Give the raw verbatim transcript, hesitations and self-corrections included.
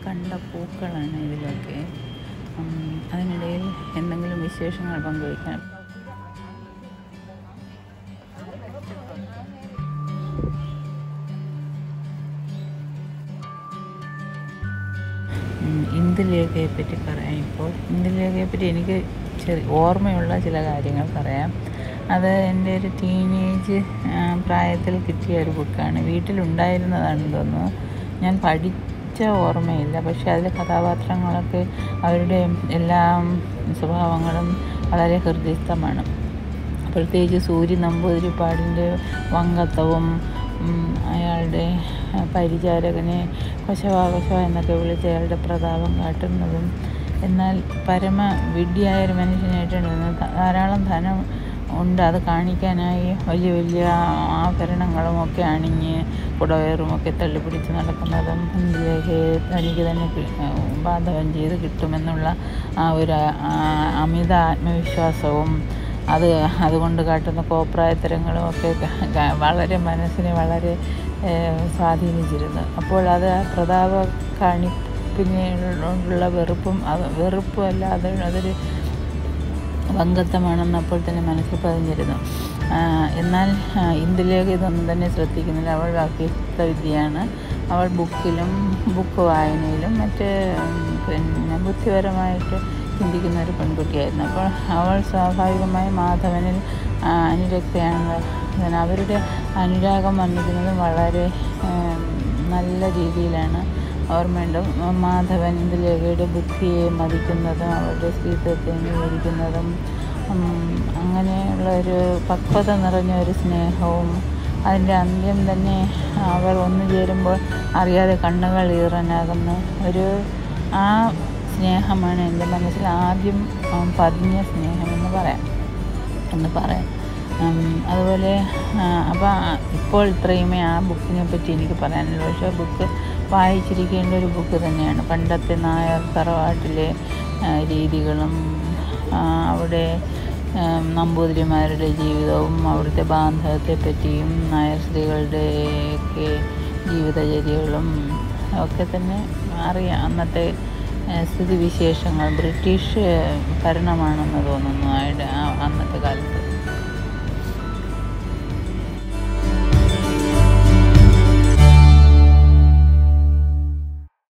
കണ്ട പൂക്കളാണ് ഇതിലൊക്കെ. അതിനിടയിൽ എന്തെങ്കിലും വിശേഷങ്ങൾ പങ്കുവയ്ക്കാൻ. ഇന്ദുലേഖയെ പറ്റി പറയാം. ഇപ്പോൾ ഇന്ദുലേഖയെ പറ്റി എനിക്ക് ചെറിയ ഓർമ്മയുള്ള ചില കാര്യങ്ങൾ പറയാം. അത് എൻ്റെ ഒരു ടീനേജ് പ്രായത്തിൽ കിട്ടിയ ഒരു ബുക്കാണ്. വീട്ടിലുണ്ടായിരുന്നതാണെന്ന് തോന്നുന്നു. ഞാൻ പഠിച്ച ഓർമ്മയില്ല, പക്ഷേ അതിലെ കഥാപാത്രങ്ങളൊക്കെ അവരുടെ എല്ലാ സ്വഭാവങ്ങളും വളരെ ഹൃദയസ്ഥമാണ്. പ്രത്യേകിച്ച് സൂര്യ നമ്പൂതിരിപ്പാടിൻ്റെ വങ്കത്വവും അയാളുടെ പരിചാരകനെ കൊശവ കൊശവ എന്നൊക്കെ വിളിച്ച് അയാളുടെ പ്രതാപം കാട്ടുന്നതും, എന്നാൽ പരമ വിഡ്ഢിയായൊരു മനുഷ്യനായിട്ടാണ്. ധാരാളം ധനം ഉണ്ട്, അത് കാണിക്കാനായി വലിയ വലിയ ആഭരണങ്ങളും ഒക്കെ അണിഞ്ഞ് കുടവയറുമൊക്കെ തള്ളിപ്പിടിച്ച് നടക്കുന്നതും ഇന്ദുലേഖയെ തനിക്ക് തന്നെ ബാധകം ചെയ്ത് കിട്ടുമെന്നുള്ള ആ ഒരു അമിത ആത്മവിശ്വാസവും അത് അതുകൊണ്ട് കാട്ടുന്ന കോപ്രായത്തരങ്ങളും ഒക്കെ വളരെ മനസ്സിനെ വളരെ സ്വാധീനിച്ചിരുന്നു. അപ്പോൾ അത് പ്രതാപ കാണിപ്പിനുള്ള വെറുപ്പും അത് വെറുപ്പുമല്ല, അത് അതൊരു വങ്കത്വമാണെന്ന് അപ്പോൾ തന്നെ മനസ്സിൽ പതിഞ്ഞിരുന്നു. എന്നാൽ ഇന്ദുലേഖ ഇതൊന്നും തന്നെ ശ്രദ്ധിക്കുന്നില്ല. അവൾ വ്യക്തിത്വ വിദ്യയാണ്. അവൾ ബുക്കിലും ബുക്ക് വായനയിലും മറ്റ് പിന്നെ ബുദ്ധിപരമായിട്ട് ചിന്തിക്കുന്ന ഒരു പെൺകുട്ടിയായിരുന്നു. അപ്പോൾ അവൾ സ്വാഭാവികമായി മാധവനിൽ അനുരക്തയാണ്. അവരുടെ അനുരാഗം വർണ്ണിക്കുന്നത് വളരെ നല്ല രീതിയിലാണ്. ഓർമ്മയുണ്ട്, മാധവൻ ഇന്ദുലേഖയുടെ ബുദ്ധിയെ മതിക്കുന്നതും അവരുടെ സ്ത്രീത്വത്തെ അംഗീകരിക്കുന്നതും അങ്ങനെയുള്ള ഒരു പക്വത നിറഞ്ഞ ഒരു സ്നേഹവും, അതിൻ്റെ അന്ത്യം തന്നെ അവർ ഒന്നു ചേരുമ്പോൾ അറിയാതെ കണ്ണുകൾ ഈറനാകുന്ന ഒരു ആ സ്നേഹമാണ് എൻ്റെ മനസ്സിൽ ആദ്യം പതിഞ്ഞ സ്നേഹമെന്ന് പറയാം എന്ന് പറയാം അതുപോലെ അപ്പോൾ ഇപ്പോൾ ഇത്രയുമേ ആ ബുക്കിനെ പറ്റി എനിക്ക് പറയാനുള്ളൂ. പക്ഷേ ബുക്ക് വായിച്ചിരിക്കേണ്ട ഒരു ബുക്ക് തന്നെയാണ്. പണ്ടത്തെ നായർ തറവാട്ടിലെ രീതികളും അവിടെ നമ്പൂതിരിമാരുടെ ജീവിതവും അവിടുത്തെ ബാന്ധവത്തെ പറ്റിയും നായർ സ്ത്രീകളുടെയൊക്കെ ജീവിതചര്യകളും ഒക്കെ തന്നെ അറിയാം. അന്നത്തെ സ്ഥിതിവിശേഷങ്ങൾ ബ്രിട്ടീഷ് ഭരണമാണെന്ന് തോന്നുന്നു അന്നത്തെ കാലത്ത്.